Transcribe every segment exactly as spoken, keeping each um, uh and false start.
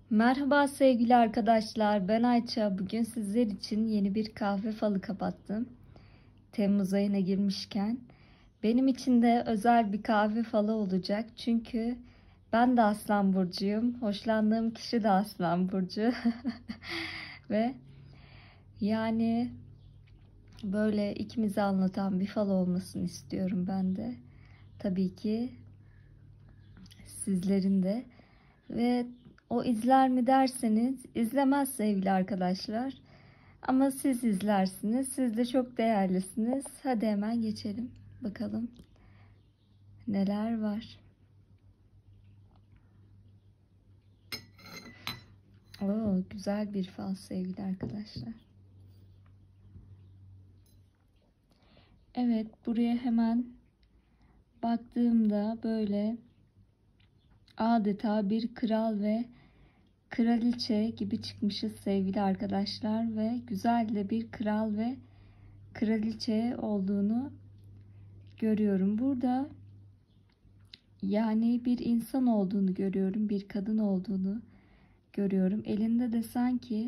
Merhaba sevgili arkadaşlar, ben Ayça. Bugün sizler için yeni bir kahve falı kapattım. Temmuz ayına girmişken. Benim için de özel bir kahve falı olacak. Çünkü ben de Aslan Burcu'yum. Hoşlandığım kişi de Aslan Burcu. Ve yani böyle ikimizi anlatan bir fal olmasını istiyorum ben de. Tabii ki sizlerin de. Ve o izler mi derseniz izlemez sevgili arkadaşlar. Ama siz izlersiniz. Siz de çok değerlisiniz. Hadi hemen geçelim. Bakalım neler var. Oo, güzel bir fal sevgili arkadaşlar. Evet, buraya hemen baktığımda böyle adeta bir kral ve kraliçe gibi çıkmışız sevgili arkadaşlar ve güzel de bir kral ve kraliçe olduğunu görüyorum. Burada yani bir insan olduğunu görüyorum, bir kadın olduğunu görüyorum. Elinde de sanki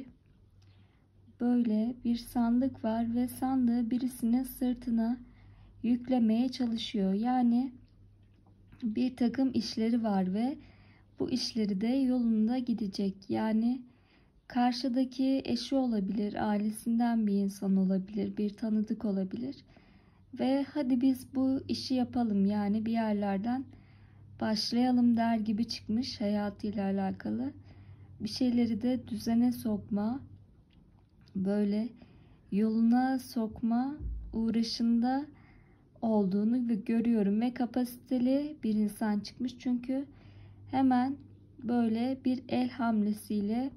böyle bir sandık var ve sandığı birisinin sırtına yüklemeye çalışıyor. Yani bir takım işleri var ve bu işleri de yolunda gidecek. Yani karşıdaki eşi olabilir, ailesinden bir insan olabilir, bir tanıdık olabilir. Ve hadi biz bu işi yapalım, yani bir yerlerden başlayalım der gibi çıkmış hayatıyla alakalı. Bir şeyleri de düzene sokma, böyle yoluna sokma uğraşında olduğunu ve görüyorum ve kapasiteli bir insan çıkmış. Çünkü hemen böyle bir el hamlesiyle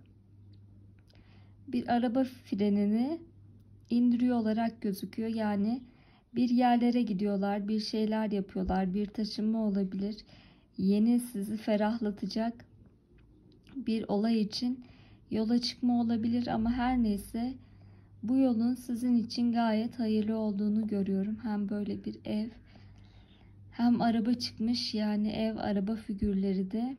bir araba frenini indiriyor olarak gözüküyor. Yani bir yerlere gidiyorlar, bir şeyler yapıyorlar, bir taşınma olabilir. Yeni sizi ferahlatacak bir olay için yola çıkma olabilir ama her neyse bu yolun sizin için gayet hayırlı olduğunu görüyorum. Hem böyle bir ev hem araba çıkmış, yani ev araba figürleri de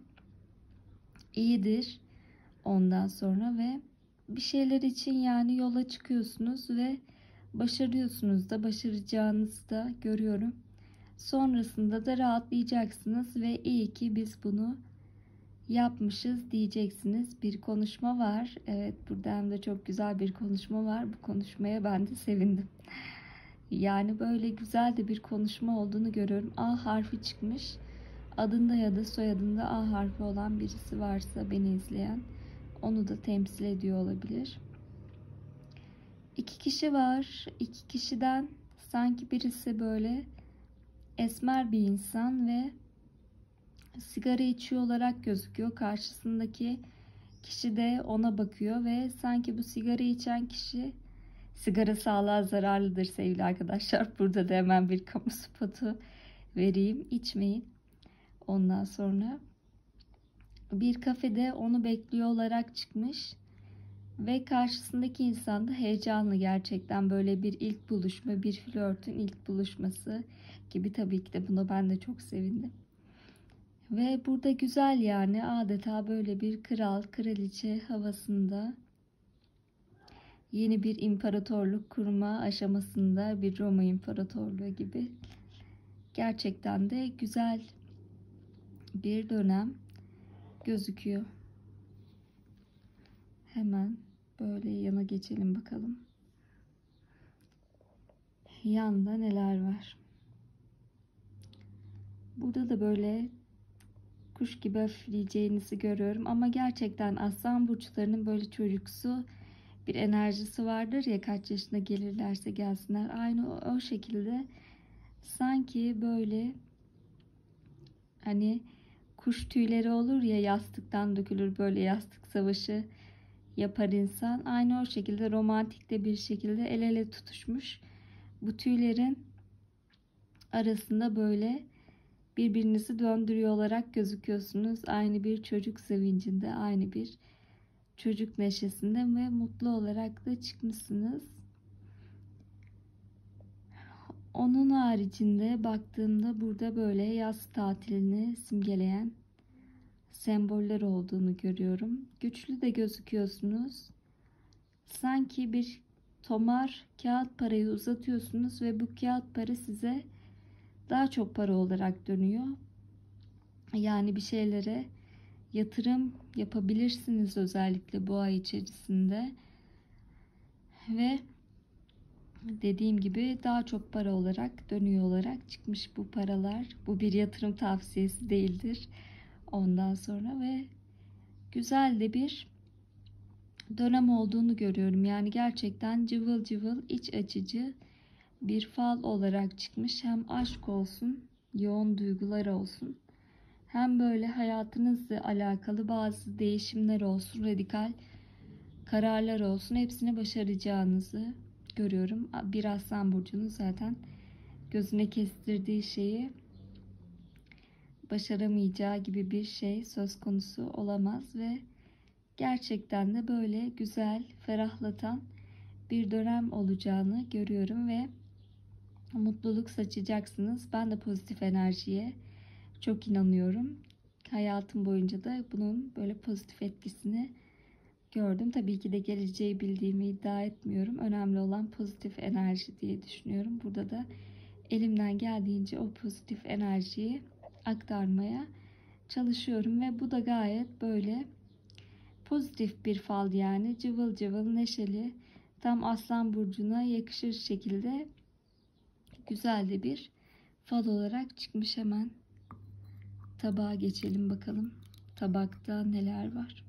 iyidir ondan sonra ve bir şeyler için yani yola çıkıyorsunuz ve başarıyorsunuz da, başaracağınızı da görüyorum. Sonrasında da rahatlayacaksınız ve iyi ki biz bunu yapmışız diyeceksiniz. Bir konuşma var. Evet, buradan da çok güzel bir konuşma var. Bu konuşmaya ben de sevindim. Yani böyle güzel de bir konuşma olduğunu görüyorum. A harfi çıkmış. Adında ya da soyadında A harfi olan birisi varsa beni izleyen, onu da temsil ediyor olabilir. İki kişi var. İki kişiden sanki birisi böyle esmer bir insan ve sigara içiyor olarak gözüküyor. Karşısındaki kişi de ona bakıyor ve sanki bu sigara içen kişi, sigara sağlığa zararlıdır sevgili arkadaşlar. Burada da hemen bir kamu spotu vereyim. İçmeyin. Ondan sonra bir kafede onu bekliyor olarak çıkmış ve karşısındaki insan da heyecanlı, gerçekten böyle bir ilk buluşma, bir flörtün ilk buluşması gibi. Tabii ki de buna ben de çok sevindim. Ve burada güzel, yani adeta böyle bir kral, kraliçe havasında, yeni bir imparatorluk kurma aşamasında, bir Roma İmparatorluğu gibi. Gerçekten de güzel bir dönem gözüküyor. Hemen böyle yana geçelim bakalım. Yanda neler var? Burada da böyle kuş gibi hafifleyeceğinizi görüyorum. Ama gerçekten aslan burçlarının böyle çocuksu bir enerjisi vardır ya, kaç yaşına gelirlerse gelsinler. Aynı o, o şekilde sanki böyle hani kuş tüyleri olur ya, yastıktan dökülür, böyle yastık savaşı yapar insan. Aynı o şekilde romantik de bir şekilde el ele tutuşmuş. Bu tüylerin arasında böyle birbirinizi döndürüyor olarak gözüküyorsunuz. Aynı bir çocuk sevincinde, aynı bir çocuk neşesinde ve mutlu olarak da çıkmışsınız. Onun haricinde baktığımda burada böyle yaz tatilini simgeleyen semboller olduğunu görüyorum. Güçlü de gözüküyorsunuz. Sanki bir tomar kağıt parayı uzatıyorsunuz ve bu kağıt para size daha çok para olarak dönüyor. Yani bir şeylere yatırım yapabilirsiniz özellikle bu ay içerisinde. Ve dediğim gibi daha çok para olarak dönüyor olarak çıkmış bu paralar. Bu bir yatırım tavsiyesi değildir. Ondan sonra ve güzel de bir dönem olduğunu görüyorum. Yani gerçekten cıvıl cıvıl, iç açıcı bir fal olarak çıkmış. Hem aşk olsun, yoğun duygular olsun, hem böyle hayatınızla alakalı bazı değişimler olsun, radikal kararlar olsun, hepsini başaracağınızı görüyorum. Bir Aslan burcunun zaten gözüne kestirdiği şeyi başaramayacağı gibi bir şey söz konusu olamaz ve gerçekten de böyle güzel, ferahlatan bir dönem olacağını görüyorum ve mutluluk saçacaksınız. Ben de pozitif enerjiye çok inanıyorum. Hayatım boyunca da bunun böyle pozitif etkisini gördüm. Tabii ki de geleceği bildiğimi iddia etmiyorum. Önemli olan pozitif enerji diye düşünüyorum. Burada da elimden geldiğince o pozitif enerjiyi aktarmaya çalışıyorum ve bu da gayet böyle pozitif bir fal, yani cıvıl cıvıl, neşeli, tam Aslan burcuna yakışır şekilde güzel de bir fal olarak çıkmış. Hemen tabağa geçelim bakalım. Tabakta neler var?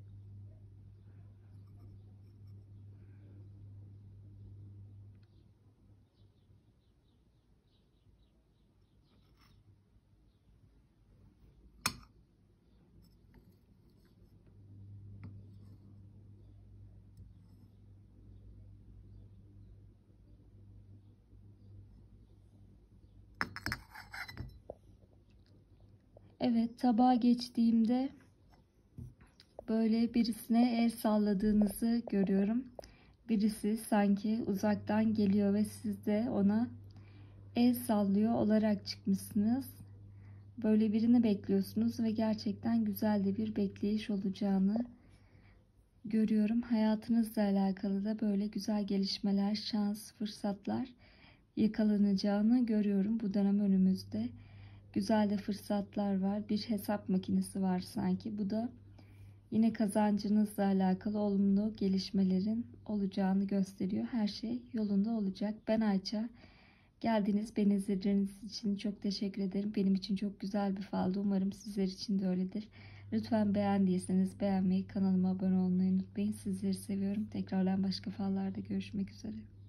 Evet, tabağa geçtiğimde böyle birisine el salladığınızı görüyorum. Birisi sanki uzaktan geliyor ve siz de ona el sallıyor olarak çıkmışsınız. Böyle birini bekliyorsunuz ve gerçekten güzel de bir bekleyiş olacağını görüyorum. Hayatınızla alakalı da böyle güzel gelişmeler, şans, fırsatlar yakalanacağını görüyorum. Bu dönem önümüzde güzel de fırsatlar var. Bir hesap makinesi var sanki. Bu da yine kazancınızla alakalı olumlu gelişmelerin olacağını gösteriyor. Her şey yolunda olacak. Ben Ayça. Geldiniz, beni izlediğiniz için çok teşekkür ederim. Benim için çok güzel bir faldı. Umarım sizler için de öyledir. Lütfen beğendiyseniz beğenmeyi, kanalıma abone olmayı unutmayın. Sizleri seviyorum. Tekrardan başka fallarda görüşmek üzere.